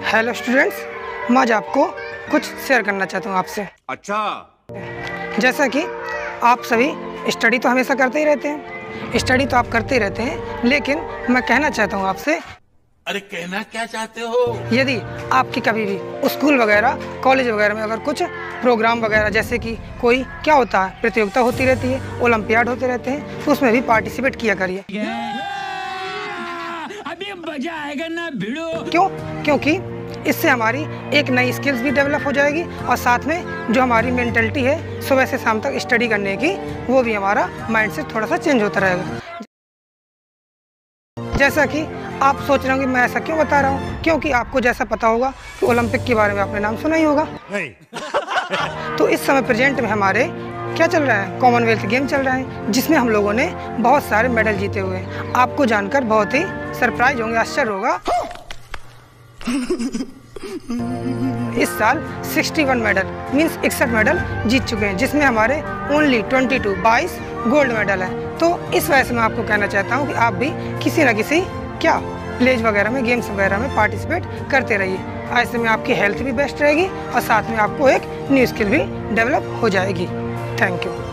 Hello students, मैं आज आपको कुछ शेयर करना चाहता हूँ आपसे। अच्छा, जैसा कि आप सभी स्टडी तो हमेशा करते ही रहते हैं, स्टडी तो आप करते ही रहते हैं, लेकिन मैं कहना चाहता हूँ आपसे, अरे कहना क्या चाहते हो? यदि आपकी कभी भी स्कूल वगैरह कॉलेज वगैरह में अगर कुछ प्रोग्राम वगैरह जैसे कि कोई क्या होता है, प्रतियोगिता होती रहती है, ओलंपियाड होते रहते हैं, तो उसमें भी पार्टिसिपेट किया करिए। अभी मजा आएगा ना भिड़ो। क्यों? क्योंकि इससे हमारी एक नई स्किल्स भी डेवलप हो जाएगी और साथ में जो हमारी मेंटलिटी है सुबह से शाम तक स्टडी करने की, वो भी हमारा माइंड से थोड़ा सा चेंज होता रहेगा। जैसा कि आप सोच रहे होंगे मैं ऐसा क्यों बता रहा हूँ, क्योंकि आपको जैसा पता होगा कि ओलंपिक के बारे में आपने नाम सुना ही होगा। तो इस समय प्रेजेंट में हमारे क्या चल रहा है, कॉमनवेल्थ गेम चल रहा है, जिसमें हम लोगों ने बहुत सारे मेडल जीते हुए हैं। आपको जानकर बहुत ही सरप्राइज होंगे, आश्चर्य होगा। इस साल 61 मेडल मीन्स 61 मेडल जीत चुके हैं, जिसमें हमारे ओनली 22 गोल्ड मेडल है। तो इस वजह से मैं आपको कहना चाहता हूँ कि आप भी किसी न किसी प्लेज वगैरह में, गेम्स वगैरह में पार्टिसिपेट करते रहिए। ऐसे में आपकी हेल्थ भी बेस्ट रहेगी और साथ में आपको एक न्यू स्किल भी डेवलप हो जाएगी। Thank you.